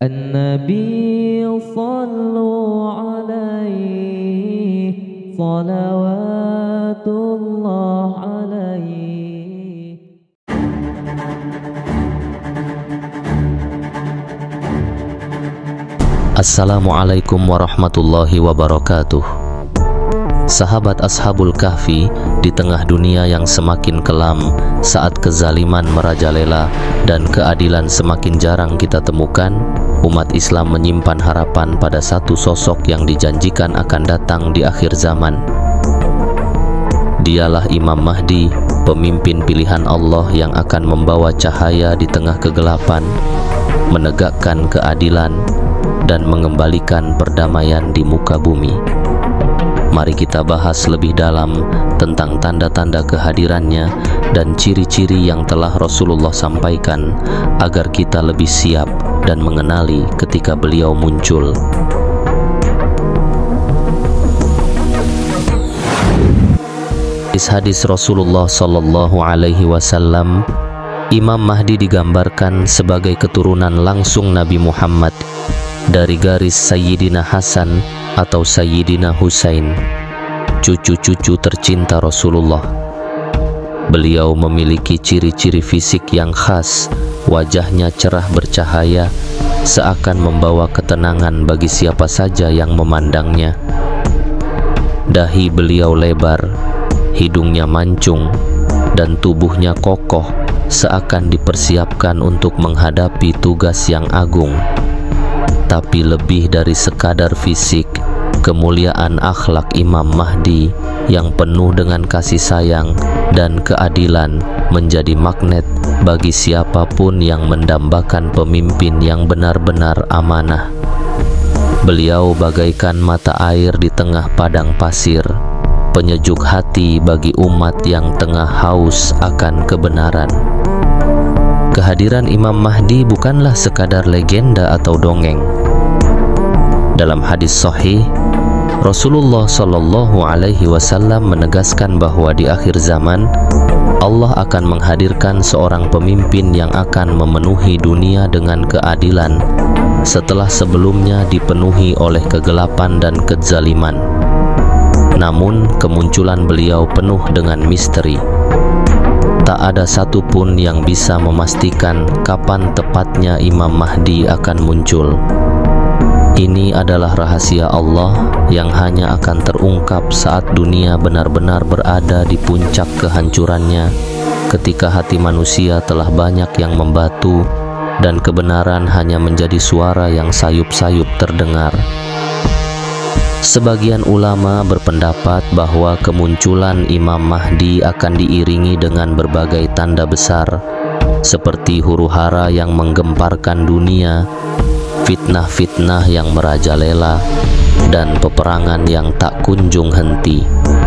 النبي صلوا عليه صلوات الله عليه. Assalamualaikum warahmatullahi wabarakatuh. Sahabat Ashabul Kahfi, di tengah dunia yang semakin kelam saat kezaliman merajalela dan keadilan semakin jarang kita temukan, umat Islam menyimpan harapan pada satu sosok yang dijanjikan akan datang di akhir zaman. Dialah Imam Mahdi, pemimpin pilihan Allah yang akan membawa cahaya di tengah kegelapan, menegakkan keadilan, dan mengembalikan perdamaian di muka bumi. Mari kita bahas lebih dalam tentang tanda-tanda kehadirannya dan ciri-ciri yang telah Rasulullah sampaikan agar kita lebih siap dan mengenali ketika beliau muncul. Hadis Rasulullah Sallallahu Alaihi Wasallam, Imam Mahdi digambarkan sebagai keturunan langsung Nabi Muhammad dari garis Sayyidina Hasan atau Sayyidina Husain, cucu-cucu tercinta Rasulullah. Beliau memiliki ciri-ciri fisik yang khas, wajahnya cerah bercahaya, seakan membawa ketenangan bagi siapa saja yang memandangnya. Dahi beliau lebar, hidungnya mancung, dan tubuhnya kokoh, seakan dipersiapkan untuk menghadapi tugas yang agung. Tapi lebih dari sekadar fisik, kemuliaan akhlak Imam Mahdi yang penuh dengan kasih sayang dan keadilan menjadi magnet bagi siapapun yang mendambakan pemimpin yang benar-benar amanah. Beliau bagaikan mata air di tengah padang pasir, penyejuk hati bagi umat yang tengah haus akan kebenaran. Kehadiran Imam Mahdi bukanlah sekadar legenda atau dongeng. Dalam hadis sahih, Rasulullah Shallallahu Alaihi Wasallam menegaskan bahwa di akhir zaman Allah akan menghadirkan seorang pemimpin yang akan memenuhi dunia dengan keadilan setelah sebelumnya dipenuhi oleh kegelapan dan kezaliman. Namun kemunculan beliau penuh dengan misteri. Tak ada satupun yang bisa memastikan kapan tepatnya Imam Mahdi akan muncul. Ini adalah rahasia Allah yang hanya akan terungkap saat dunia benar-benar berada di puncak kehancurannya, ketika hati manusia telah banyak yang membatu dan kebenaran hanya menjadi suara yang sayup-sayup terdengar. Sebagian ulama berpendapat bahwa kemunculan Imam Mahdi akan diiringi dengan berbagai tanda besar, seperti huru-hara yang menggemparkan dunia, fitnah-fitnah yang merajalela, dan peperangan yang tak kunjung henti.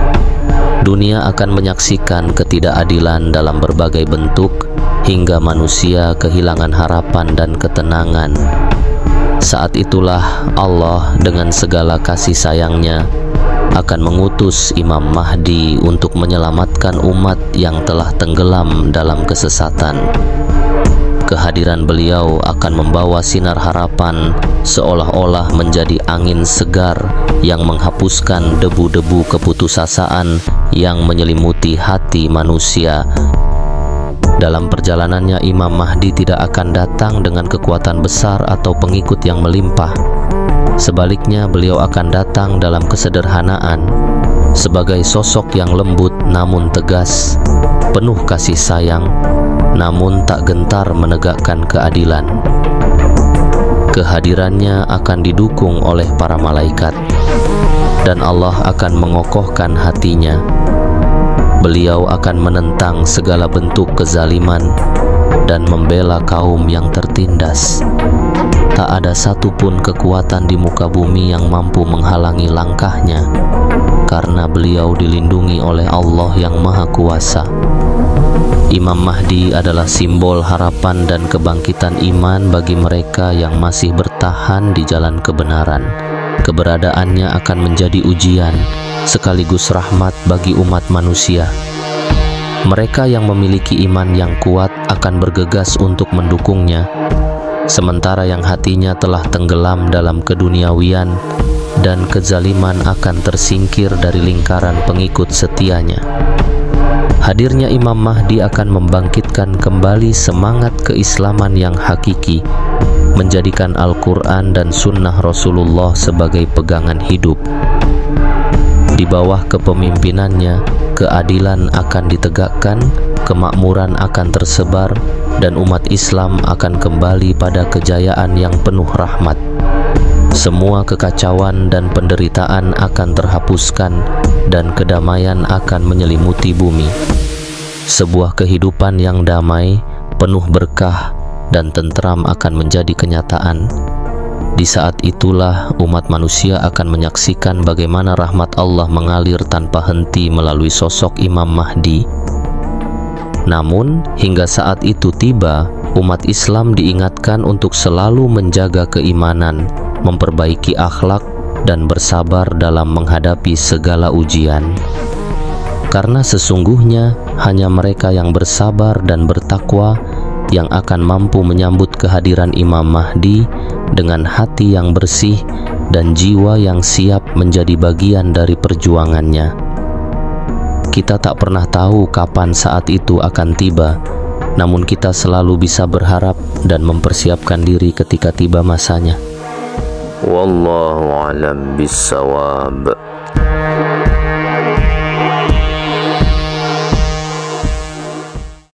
Dunia akan menyaksikan ketidakadilan dalam berbagai bentuk, hingga manusia kehilangan harapan dan ketenangan. Saat itulah Allah dengan segala kasih sayangnya akan mengutus Imam Mahdi untuk menyelamatkan umat yang telah tenggelam dalam kesesatan. Kehadiran beliau akan membawa sinar harapan, seolah-olah menjadi angin segar yang menghapuskan debu-debu keputusasaan yang menyelimuti hati manusia. Dalam perjalanannya, Imam Mahdi tidak akan datang dengan kekuatan besar atau pengikut yang melimpah. Sebaliknya, beliau akan datang dalam kesederhanaan, sebagai sosok yang lembut namun tegas, penuh kasih sayang, namun tak gentar menegakkan keadilan. Kehadirannya akan didukung oleh para malaikat, dan Allah akan mengokohkan hatinya. Beliau akan menentang segala bentuk kezaliman dan membela kaum yang tertindas. Tak ada satupun kekuatan di muka bumi yang mampu menghalangi langkahnya, karena beliau dilindungi oleh Allah yang Maha Kuasa. Imam Mahdi adalah simbol harapan dan kebangkitan iman bagi mereka yang masih bertahan di jalan kebenaran. Keberadaannya akan menjadi ujian sekaligus rahmat bagi umat manusia. Mereka yang memiliki iman yang kuat akan bergegas untuk mendukungnya, sementara yang hatinya telah tenggelam dalam keduniawian, dan kezaliman akan tersingkir dari lingkaran pengikut setianya. Hadirnya Imam Mahdi akan membangkitkan kembali semangat keislaman yang hakiki, menjadikan Al-Quran dan Sunnah Rasulullah sebagai pegangan hidup. Di bawah kepemimpinannya, keadilan akan ditegakkan, kemakmuran akan tersebar, dan umat Islam akan kembali pada kejayaan yang penuh rahmat. Semua kekacauan dan penderitaan akan terhapuskan, dan kedamaian akan menyelimuti bumi. Sebuah kehidupan yang damai, penuh berkah, dan tentram akan menjadi kenyataan. Di saat itulah umat manusia akan menyaksikan bagaimana rahmat Allah mengalir tanpa henti melalui sosok Imam Mahdi. Namun, hingga saat itu tiba, umat Islam diingatkan untuk selalu menjaga keimanan, memperbaiki akhlak, dan bersabar dalam menghadapi segala ujian. Karena sesungguhnya hanya mereka yang bersabar dan bertakwa yang akan mampu menyambut kehadiran Imam Mahdi dengan hati yang bersih dan jiwa yang siap menjadi bagian dari perjuangannya. Kita tak pernah tahu kapan saat itu akan tiba, namun kita selalu bisa berharap dan mempersiapkan diri ketika tiba masanya. Wallahu a'lam bissawab.